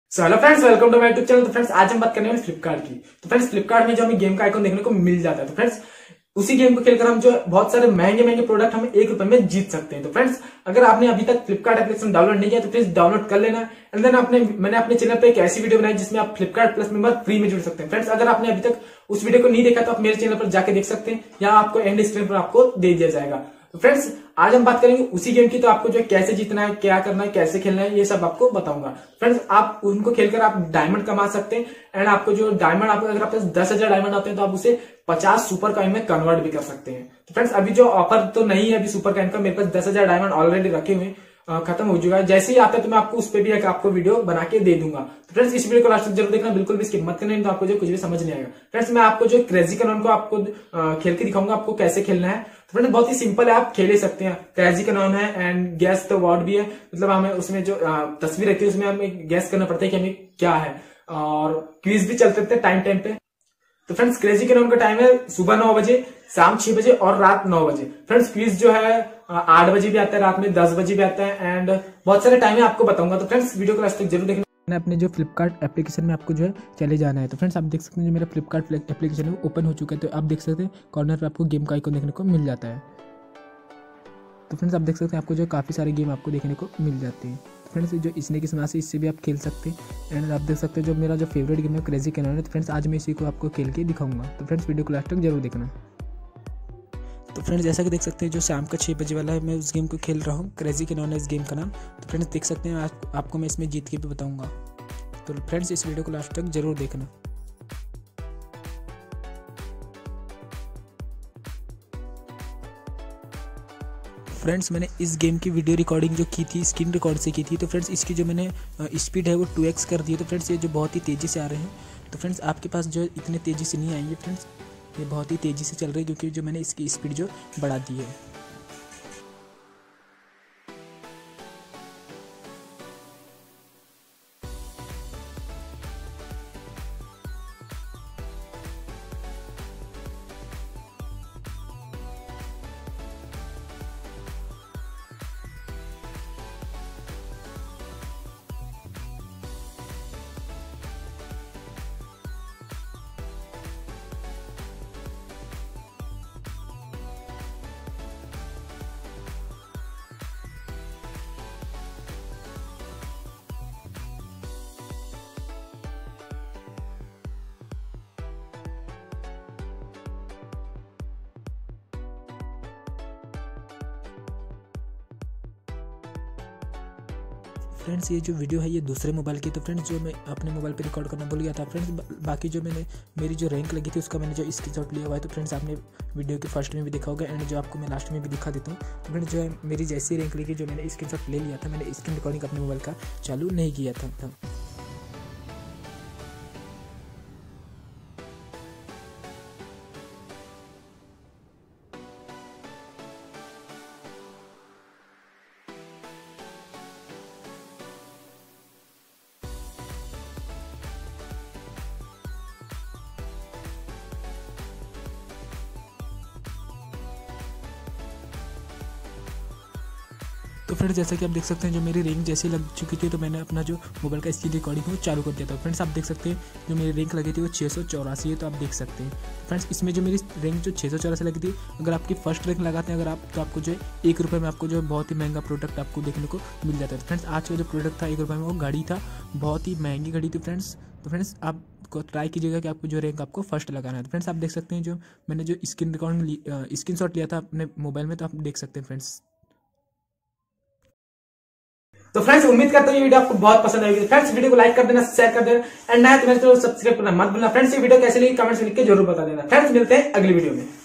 Hello friends, welcome to my YouTube channel. तो friends आज हम बात करने वाले फ्लिपकार्ट की। तो फ्रेंड्स फ्लिपकार्ट में जो हमें गेम का आइकन देखने को मिल जाता है, तो फ्रेंड्स उसी गेम को खेलकर हम जो बहुत सारे महंगे महंगे प्रोडक्ट हम ₹1 में जीत सकते हैं। तो फ्रेंड्स अगर आपने अभी तक फ्लिपकार्ट एप्लीकेशन डाउनलोड नहीं किया तो प्लीज डाउनलोड कर लेना। एंड देन मैंने अपने चैनल पे एक ऐसी वीडियो बनाई जिसमें आप फ्लिपकार्ट प्लस मेंबर फ्री में जुड़ सकते हैं। फ्रेंड्स अगर आपने अभी तक उस वीडियो को नहीं देखा तो आप मेरे चैनल पर जाके देख सकते हैं, यहाँ आपको एंड स्क्रीन पर आपको दे दिया जाएगा। तो फ्रेंड्स आज हम बात करेंगे उसी गेम की। तो आपको जो कैसे जीतना है, क्या करना है, कैसे खेलना है, ये सब आपको बताऊंगा। फ्रेंड्स आप उनको खेलकर आप डायमंड कमा सकते हैं। एंड आपको जो डायमंड आपको अगर आपके 10,000 डायमंड आते हैं तो आप उसे 50 सुपर कॉइन में कन्वर्ट भी कर सकते हैं। तो फ्रेंड्स अभी जो ऑफर तो नहीं है अभी सुपर कॉइन का, मेरे पास 10,000 डायमंड ऑलरेडी रखे हुए खत्म हो चुका है। जैसे ही आता है तो मैं आपको उस पर भी एक आपको वीडियो बना के दे दूंगा। तो फ्रेंड्स इस वीडियो को लास्ट तक जरूर देखना, बिल्कुल भी स्किप मत करना, तो आपको जो कुछ भी समझ नहीं आएगा। फ्रेंड्स मैं आपको जो क्रेजी कैनन को आपको खेल के दिखाऊंगा आपको कैसे खेलना है। तो फ्रेंड्स बहुत ही सिंपल है, आप खेल ही सकते हैं। क्रेजी कैनन है एंड गैस द वर्ड भी है, मतलब हमें उसमें जो तस्वीर रहती है उसमें हमें गैस करना पड़ता है कि हमें क्या है, और क्विज भी चलते रहते हैं टाइम पे। तो फ्रेंड्स क्रेजी कैनन का टाइम है सुबह 9 बजे, शाम 6 बजे और रात 9 बजे। फ्रेंड्स क्विज जो है 8 बजे भी आता है, रात में 10 बजे भी आता है, एंड बहुत सारे टाइम है आपको बताऊंगा। तो फ्रेंड्स वीडियो को लास्ट तक जरूर देखना। अपने जो फ्लिपकार्ट एप्लीकेशन में आपको जो है चले जाना है। तो फ्रेंड्स आप देख सकते हैं जो मेरा फ्लिपकार्ट एप्लीकेशन है ओपन हो चुका है। तो आप देख सकते हैं कॉर्नर पर आपको गेम का आइकन देखने को मिल जाता है। तो फ्रेंड्स आप देख सकते हैं आपको जो काफ़ी सारे गेम आपको देखने को मिल जाते हैं। तो फ्रेंड्स जो इसने की समाज से इससे भी आप खेल सकते हैं। एंड आप देख सकते हैं जो मेरा जो फेवरेट गेम है क्रेजी कैनन है। तो फ्रेंड्स आज मैं इसी को आपको खेल के दिखाऊंगा। तो फ्रेंड्स वीडियो को लास्ट तक जरूर देखना। तो फ्रेंड्स जैसा कि देख सकते हैं जो शाम का 6 बजे वाला है, मैं उस गेम को खेल रहा हूँ। क्रेजी कैनन है इस गेम का नाम। तो फ्रेंड्स देख सकते हैं आपको मैं इसमें जीत के भी बताऊँगा। तो फ्रेंड्स इस वीडियो को लास्ट तक जरूर देखना। फ्रेंड्स मैंने इस गेम की वीडियो रिकॉर्डिंग जो की थी स्क्रीन रिकॉर्ड से की थी। तो फ्रेंड्स इसकी जो मैंने स्पीड है वो 2x कर दी है। तो फ्रेंड्स ये जो बहुत ही तेज़ी से आ रहे हैं। तो फ्रेंड्स आपके पास जो इतने तेज़ी से नहीं आएंगे, फ्रेंड्स ये बहुत ही तेज़ी से चल रही है क्योंकि जो मैंने इसकी स्पीड जो बढ़ा दी है। फ्रेंड्स ये जो वीडियो है ये दूसरे मोबाइल की। तो फ्रेंड्स जो मैं अपने मोबाइल पे रिकॉर्ड करना भूल गया था। फ्रेंड्स बाकी जो मेरी जो रैंक लगी थी उसका मैंने जो स्क्रीनशॉट लिया हुआ है। तो फ्रेंड्स आपने वीडियो के फर्स्ट में भी देखा होगा, एंड जो आपको मैं लास्ट में भी दिखा देता हूँ। तो फ्रेंड्स जो है मेरी जैसी रैंक लगी, जो मैंने स्क्रीनशॉट ले लिया था, मैंने स्क्रीन रिकॉर्डिंग अपने मोबाइल का चालू नहीं किया था। तो फ्रेंड्स जैसा कि आप देख सकते हैं जो मेरी रैंक जैसी लग चुकी थी, तो मैंने अपना जो मोबाइल का स्क्रीन रिकॉर्डिंग वो चालू कर दिया था। फ्रेंड्स आप देख सकते हैं जो मेरी रैंक लगी थी वो 684 है। तो आप देख सकते हैं फ्रेंड्स इसमें जो मेरी रैंक जो 684 लगी थी, अगर आपकी फर्स्ट रैंक लगाते हैं अगर आप, तो आपको जो है ₹1 में आपको जो है बहुत ही महंगा प्रोडक्ट आपको देखने को मिल जाता है। फ्रेंड्स आज का जो प्रोडक्ट था ₹1 में, वो घड़ी था, बहुत ही महंगी घड़ी थी फ्रेंड्स। तो फ्रेंड्स आप को ट्राई कीजिएगा कि आपको जो रैंक आपको फर्स्ट लगाना है। तो फ्रेंड्स आप देख सकते हैं जो मैंने जो स्क्रीनशॉट लिया था अपने मोबाइल में, तो आप देख सकते हैं फ्रेंड्स। तो फ्रेंड्स उम्मीद करता हूँ ये वीडियो आपको बहुत पसंद आएगी। फ्रेंड्स वीडियो को लाइक कर देना, शेयर कर देना, एंड नया तो मेरे चैनल को सब्सक्राइब करना मत भूलना। फ्रेंड्स ये वीडियो कैसे लगी कमेंट्स में लिख के जरूर बता देना। फ्रेंड्स मिलते हैं अगली वीडियो में।